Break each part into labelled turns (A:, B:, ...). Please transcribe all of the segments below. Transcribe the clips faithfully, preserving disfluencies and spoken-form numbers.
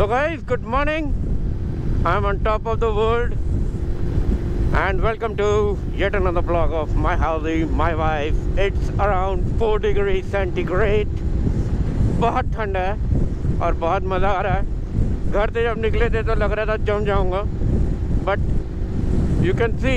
A: So guys, good morning. I'm on top of the world and welcome to yet another vlog of My Harley My Wife. It's around four degrees centigrade. बहुत ठंडा है और बहुत मज़ा आ रहा है। घर से जब निकले थे तो लग रहा था जम जाऊंगा, but you can see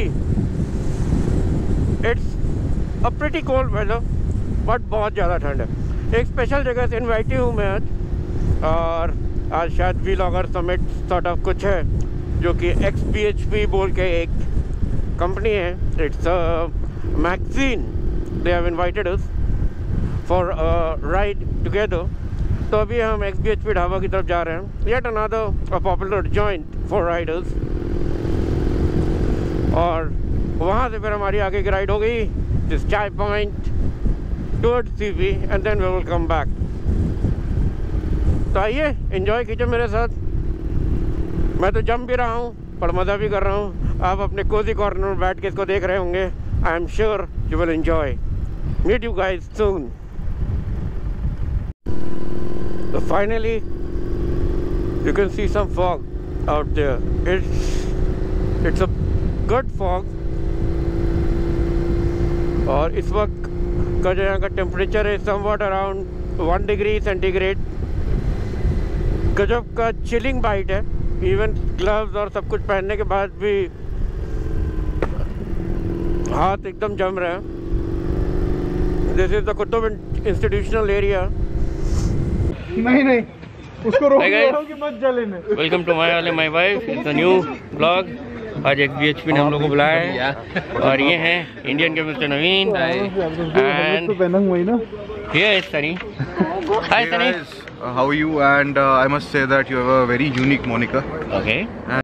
A: it's a pretty cold weather, but बहुत ज़्यादा ठंड है। एक स्पेशल जगह से इनवाइटी हूँ मैं आज, और आज शायद वीलॉगर समिट सॉर्ट ऑफ कुछ है, जो कि एक्स बी एच पी बोल के एक कंपनी है। It's a magazine. They have invited us for a ride together. तो अभी हम X B H P dhaba की तरफ जा रहे हैं, yet another a popular joint for riders. और वहाँ से फिर हमारी आगे की राइड हो गई this Chai Point towards C V and then we will come back. तो आइए एंजॉय कीजिए मेरे साथ। मैं तो जम भी रहा हूँ पर मज़ा भी कर रहा हूँ। आप अपने कोजी कॉर्नर में बैठ के इसको देख रहे होंगे। I am sure you will enjoy. Meet you guys soon. So finally you can see some fog out there. It's it's a good fog. और इस वक्त का जो यहाँ का टेम्परेचर है somewhat around one degree centigrade. गजब का चिलिंग बाइट है। इवन ग्लव्स और सब कुछ पहनने के बाद भी हाथ एकदम जम रहे हैं। This is the Qutub institutional area.
B: नहीं नहीं उसको रोक लो कि मत जलेने।
A: Welcome to my Harley my wife, it's a new blog. आज एक्स बी एच पी ने हम लोग को बुलाया है और ये हैं इंडियन के mister Naveen and here is Sunny. Hi Sunny,
B: how are you? And uh, I must say that you have a very unique moniker.
A: Okay. And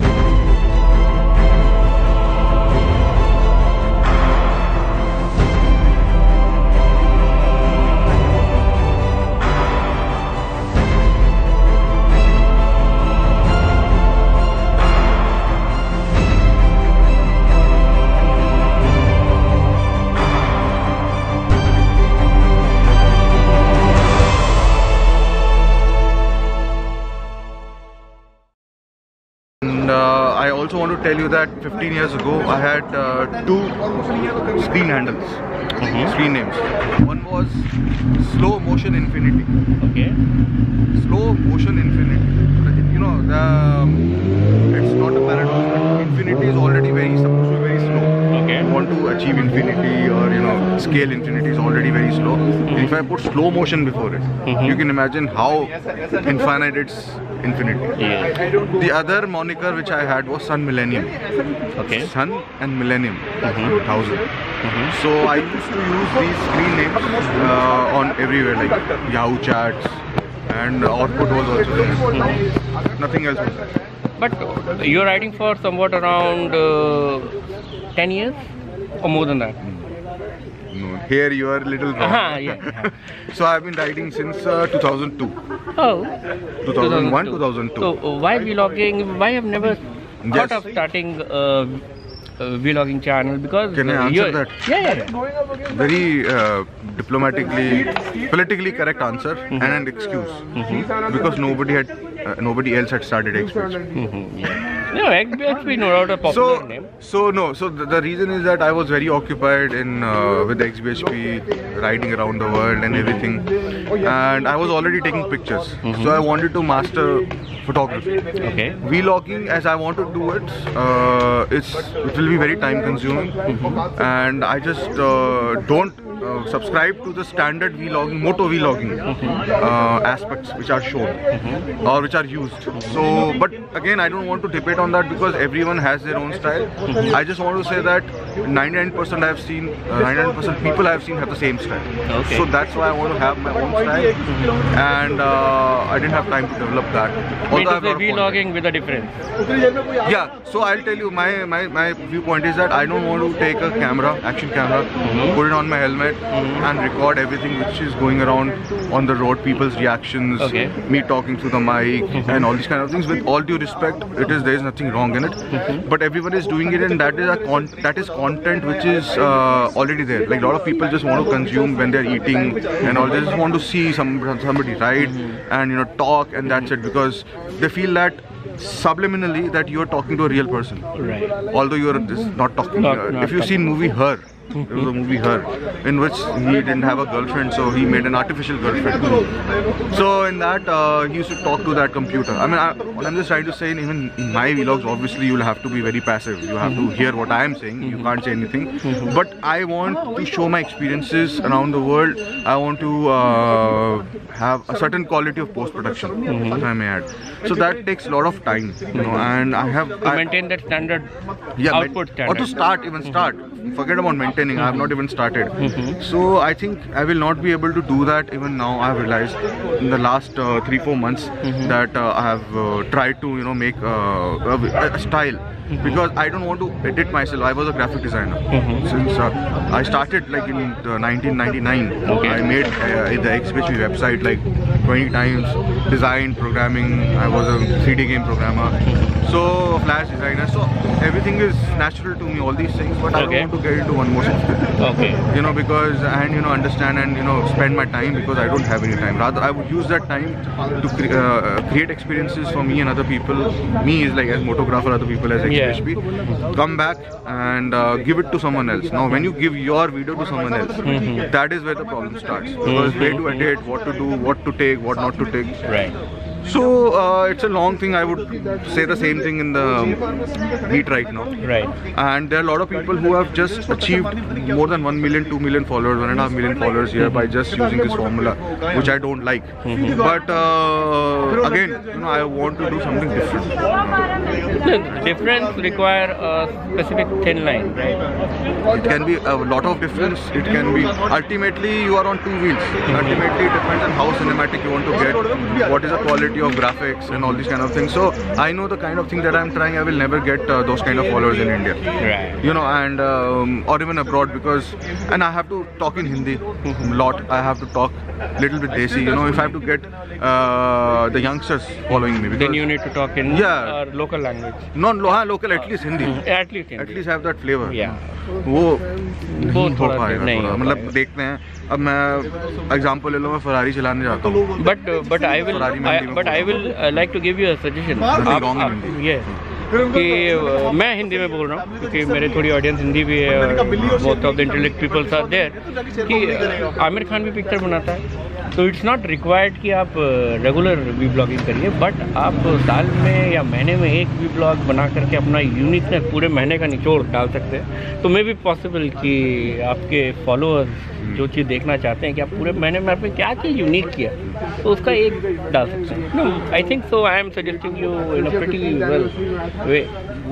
B: uh, I also want to tell you that fifteen years ago I had uh, two screen handles, mm-hmm. screen names. One was Slow Motion Infinity.
A: Okay.
B: Slow Motion Infinity. You know, the, um, it's not a paradox, but infinity is already very supposed to be very slow.
A: Okay.
B: You want to achieve infinity or you know scale infinity is already very slow. Mm-hmm. If I put slow motion before it, mm-hmm. you can imagine how infinite it's infinity.
A: Yeah.
B: The other moniker which I had was Sun Millennium.
A: Okay.
B: Sun and Millennium, mm-hmm. two thousand.
A: Mm-hmm.
B: So I used to use these screen names uh, on everywhere, like Yahoo chats, and Output was also there. Mm-hmm. Nothing else was there.
A: But you're riding for somewhat around uh, ten years or more than that?
B: No, here you are a little wrong.
A: Uh-huh, yeah.
B: So I've been riding since uh, two thousand two.
A: Oh.
B: two thousand one, two thousand two.
A: So uh, why vlogging? Why have never thought
B: Yes.
A: of starting a uh, uh, vlogging channel? Because
B: Can I
A: uh,
B: answer
A: you're-
B: that?
A: Yeah, yeah.
B: Very uh, diplomatically, politically correct answer, mm-hmm. and an excuse, mm-hmm. because nobody had, uh, nobody else had started X B H P.
A: Mm-hmm, yeah. No, X B H P no doubt a popular
B: So,
A: name.
B: so no. So the, the reason is that I was very occupied in uh, with X B H P, riding around the world and everything, and I was already taking pictures. Mm-hmm. So I wanted to master photography.
A: Okay.
B: Vlogging, as I want to do it, uh, it's it will be very time consuming, mm-hmm. and I just uh, don't uh, subscribe to the standard vlogging, MotoVblogging mm-hmm. uh, aspects which are shown, mm-hmm. or which are used. So, but again, I don't want to debate on that because everyone has their own style. Mm-hmm. I just want to say that ninety-nine percent I have seen, uh, ninety-nine percent people I have seen have the same style.
A: Okay.
B: So that's why I want to have my own style, mm-hmm. and uh, I didn't have time to develop that.
A: Means to say vlogging with a difference.
B: Yeah, so I'll tell you, my, my, my viewpoint is that I don't want to take a camera, action camera, mm-hmm. put it on my helmet it mm-hmm. and record everything which is going around on the road, people's reactions,
C: okay.
B: me talking through the mic mm-hmm. and all these kind of things. With all due respect, it is there is nothing wrong in it, mm-hmm. but everyone is doing it, and that is a con that is content which is uh, already there. Like a lot of people just want to consume when they're eating and all. They just want to see some somebody ride mm-hmm. and you know talk, and that's it, because they feel that subliminally that you are talking to a real person,
C: right?
B: Although you are just not talking.
C: Not,
B: uh,
C: not
B: if you've seen movie Her, there was a movie Her in which he didn't have a girlfriend, so he made an artificial girlfriend. So in that uh, he used to talk to that computer. I mean, I, I'm just trying to say, even in my vlogs, obviously you'll have to be very passive. You have to hear what I am saying. You can't say anything. But I want to show my experiences around the world. I want to uh, have a certain quality of post-production, if I may add. So that takes a lot of time, you know, and I have
C: to
B: I,
C: maintain that standard
B: yeah,
C: output standard.
B: Or to start, even start. Forget about maintaining. I have not even started. Mm-hmm. So I think I will not be able to do that even now. I have realized in the last uh, three four months mm-hmm. that uh, I have uh, tried to you know make uh, a, a style. Mm-hmm. Because I don't want to edit myself. I was a graphic designer mm-hmm. since uh, I started like in uh, nineteen ninety-nine. Okay. I made uh, the X B H P website like twenty times, designed, programming. I was a three D game programmer, so Flash designer. So everything is natural to me, all these things. But okay. I don't want to get into one more subject. Okay. You know, because and you know understand and you know spend my time, because I don't have any time. Rather, I would use that time to cre uh, create experiences for me and other people. Me is like as photographer, other people as X B H P. Yeah. Come back and uh, give it to someone else. Now, when you give your video to someone else, mm-hmm. that is where the problem starts. Because mm-hmm. where to edit, what to do, what to take, what not to take.
C: Right.
B: So uh, it's a long thing. I would say the same thing in the beat right now.
C: Right.
B: And there are a lot of people who have just achieved more than one million, two million followers, one and a half million followers here by just using this formula, which I don't like. Mm-hmm. But uh, again, you know, I want to do something different.
C: The difference require a specific thin line, right?
B: It can be a lot of difference. It can be ultimately you are on two wheels. Ultimately, it depends on how cinematic you want to get. What is the quality of graphics and all these kind of things. So I know the kind of thing that I'm trying. I will never get uh, those kind of followers in India,
C: right? You
B: know, and um, or even abroad, because and I have to talk in Hindi a lot. I have to talk little bit Desi. You know, if I have to get uh, the youngsters following me,
C: then you need to talk in
B: yeah
C: uh, local language.
B: Non lo, हाँ, local at least Hindi.
C: At least Hindi.
B: At least have that flavor.
C: Yeah.
B: वो नहीं हो पाएगा. मतलब देखते हैं. अब मैं एग्जांपल ले लो, मैं फरारी चलाने जाता हूँ.
C: But but I will but I will like to give you a suggestion. ये कि मैं हिंदी में बोल रहा हूँ क्योंकि मेरे थोड़ी ऑडियंस हिंदी भी है और most of the intellect peoples are there कि आमिर खान भी पिक्चर बनाता है. तो इट्स नॉट रिक्वायर्ड कि आप रेगुलर वी ब्लॉगिंग करिए, बट आप साल में या महीने में एक वी ब्लॉग बना करके अपना यूनिकनेस पूरे महीने का निचोड़ डाल सकते हैं. तो मे बी पॉसिबल कि आपके फॉलोअर्स जो चीज़ देखना चाहते हैं कि आप पूरे महीने में आपने क्या चीज़ यूनिक किया, तो उसका एक डाल सकते हैं. No I think so. I am suggesting you in a pretty well way.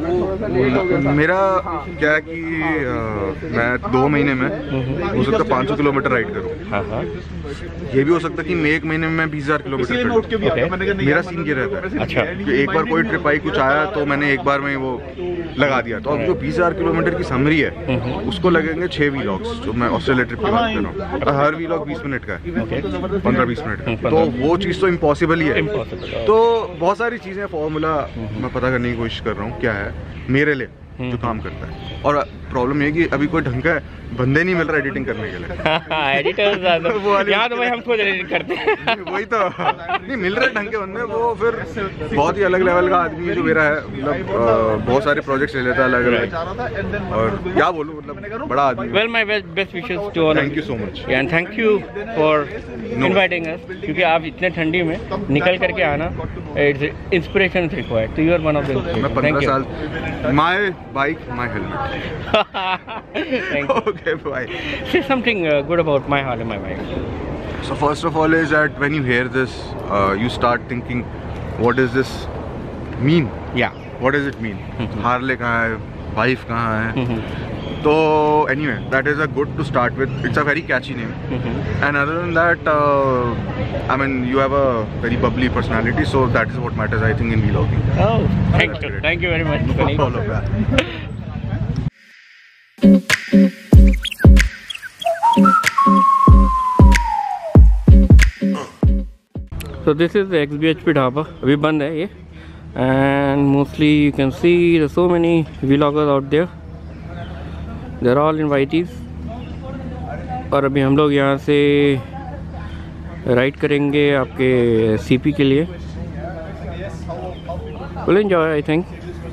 B: मेरा क्या है कि आ, मैं दो महीने में हो सकता है पाँच सौ किलोमीटर राइड करूँ.
C: हाँ हाँ.
B: ये भी हो सकता है कि मैं एक महीने में मैं बीस हजार किलोमीटर करूँ. मेरा सीन ये रहता है.
C: अच्छा.
B: कि एक बार कोई ट्रिप आई, कुछ आया, तो मैंने एक बार में वो लगा दिया. तो अब जो बीस हजार किलोमीटर की समरी है उसको लगेंगे छह वीलॉग्स, जो मैं ऑस्ट्रेलिया ट्रिप की बात कर रहा हूँ. हर वीलॉग बीस मिनट का है, पंद्रह बीस मिनट का. तो वो चीज़ तो इम्पॉसिबल ही है. तो बहुत सारी चीज़ें फॉर्मूला मैं पता करने की कोशिश कर रहा हूँ क्या है मेरे लिए जो काम करता है. और प्रॉब्लम ये कि अभी कोई ढंग का बंदे नहीं मिल रहा एडिटिंग करने के लिए.
C: एडिटर्स यहाँ तो भाई हम खुद एडिट करते हैं.
B: वही तो नहीं मिल रहे ढंग के बंदे. वो फिर बहुत ही अलग लेवल का आदमी है जो मेरा है. मतलब बहुत सारे प्रोजेक्ट्स ले लेता है अलग अलग. और क्या बोलूँ, मतलब बड़ा आदमी.
C: Well my best wishes to all.
B: Thank you so much
C: and thank you for inviting us. क्योंकि आप इतने ठंडी में निकल करके आना, इट्स इंस्पिरेशन इज रिक्वायर्ड. तो you are one of the.
B: मैं पंद्रह साल. My bike my helmet.
C: Thank you.
B: Okay, bye.
C: Say something uh, good about My Harley My Wife.
B: So first of all is that when you hear this, uh, you start thinking, what does this mean?
C: Yeah.
B: What does it mean? Mm-hmm. Harley कहाँ है? Wife कहाँ है? Mm-hmm. So anyway, that is a good to start with. It's a very catchy name. Mm-hmm. And other than that, uh, I mean, you have a very bubbly personality, so that is what matters, I think, in vlogging.
C: Oh, thank you. Thank you very much.
B: All of that.
C: So this is the X B H P dhaba, अभी बंद है ये, and mostly you can see there's so many vloggers out there. They're all invitees. और अभी हम लोग यहाँ से राइड करेंगे आपके सीपी के लिए. We'll enjoy, I think.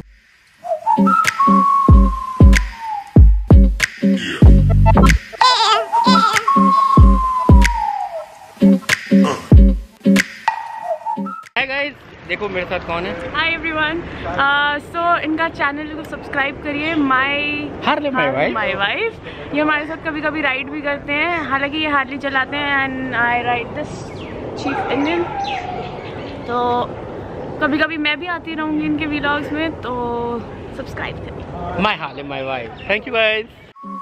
C: Hi guys, देखो मेरे साथ कौन है.
D: Hi everyone. सो इनका चैनल को सब्सक्राइब करिए, My
C: Harley My Wife.
D: My Wife. ये हमारे साथ कभी कभी राइड भी करते हैं, हालांकि ये हार्ली चलाते हैं and I ride this Chief engine. तो कभी कभी मैं भी आती रहूँगी इनके व्लॉग्स में, तो सब्सक्राइब करिए.
C: My Harley My Wife. Thank you guys.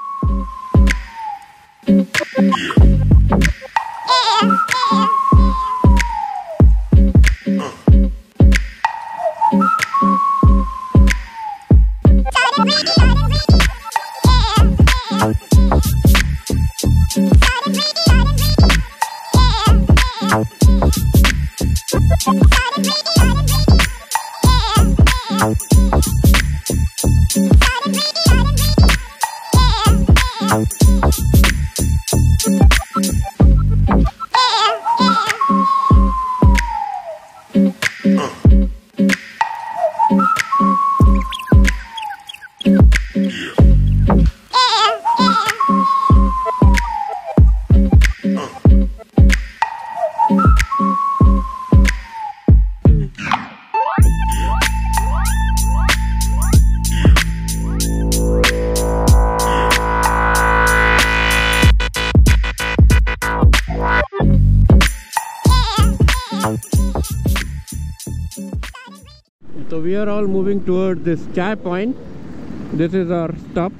A: So we are all moving towards this Chaipoint. This is our stop.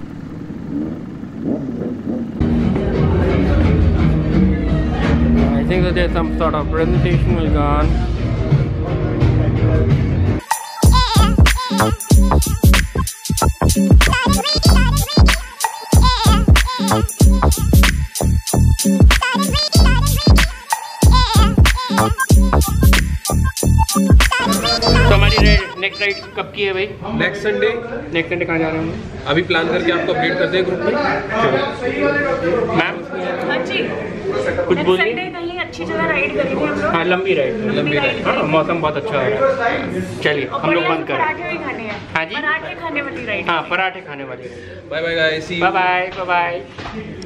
C: I think that there's some sort of presentation will go on. तो हमारी next ride कब की है भाई?
E: Next Sunday.
C: Next Sunday कहाँ जा रहे हैं?
E: अभी प्लान करके आपको अपडेट करते हैं ग्रुप में.
C: मैम
D: हाँ जी,
C: कुछ बोलिए.
D: संडे कहीं अच्छी जगह राइड करी थी हम लोग.
C: हाँ लंबी राइड.
D: लंबी राइड.
C: हाँ मौसम बहुत अच्छा है. चलिए हम लोग बंद करें.
D: पराठे भी खाने हैं.
C: हाँ जी,
D: पराठे खाने वाली राइड.
C: हाँ पराठे खाने वाली.
E: Bye bye guys.
C: Bye bye bye bye.